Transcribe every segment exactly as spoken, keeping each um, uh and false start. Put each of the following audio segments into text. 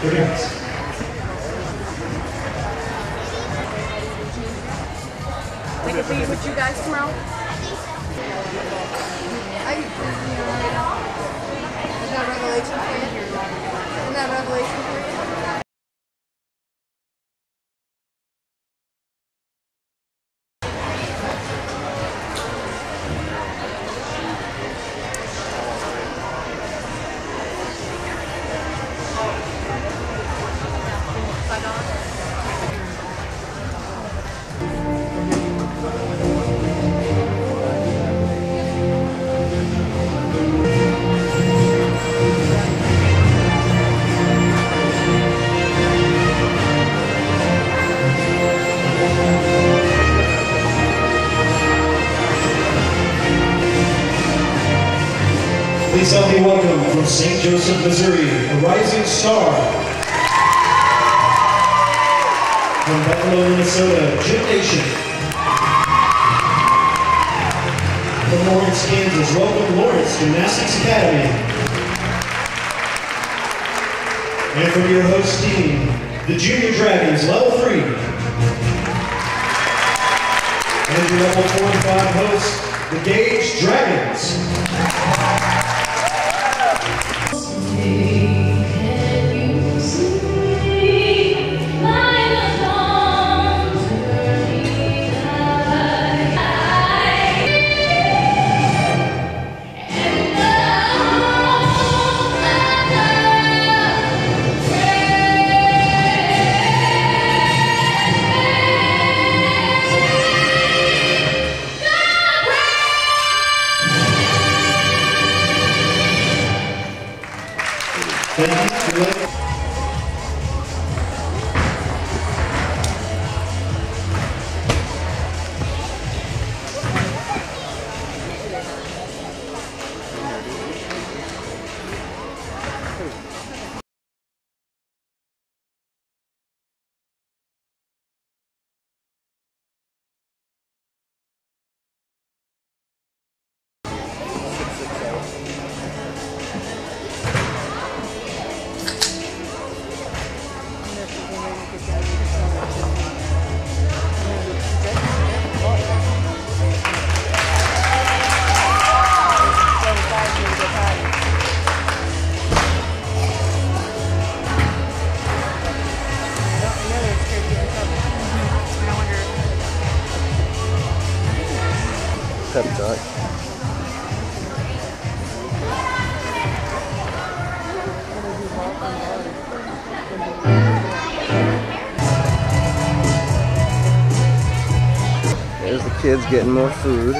Brilliant. Take a peek with you guys tomorrow. I, you know, is that Revelation for you? Isn't that Revelation for you? Please help me welcome from Saint Joseph, Missouri, a rising star. From Buffalo, Minnesota, Gymnasium. From Lawrence, Kansas, welcome Lawrence Gymnastics Academy. And from your host team, the Junior Dragons, level three. And your level four and five hosts, the GAGE Dragons. Thank you. Pep talk. There's the kids getting more food.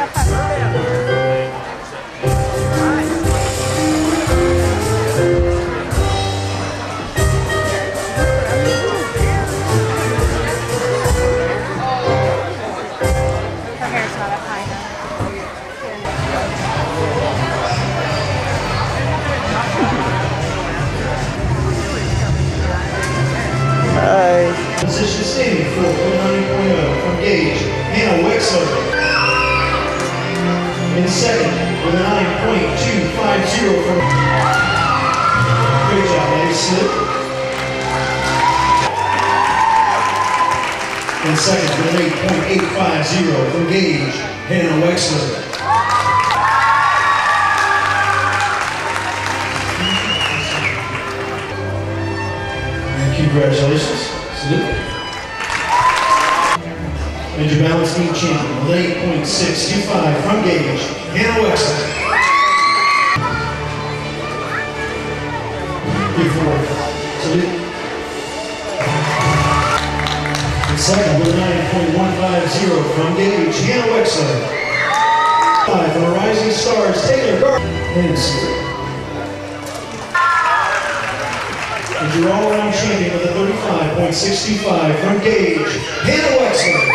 Her hair's not up high enough. Hi. Position standing for nine point oh from Gage, Hannah Wexler. In second with a nine point two five zero from... Great job, ladies. Slip. In second with an eight point eight five zero from Gage, Hannah Wexler. Congratulations. Salute. And your balance beam champion, with eight point six two five from Gage, Hannah Wexler. Three, four. Salute. And second, with a nine point one five zero from Gage, Hannah Wexler. Five from the Rising Stars, Taylor Gar. And salute. And your all-around champion with a thirty-five point six two five from Gage, Hannah Wexler.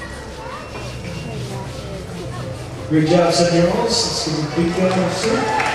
Great job, seven-year-olds. Let's give a big round of applause.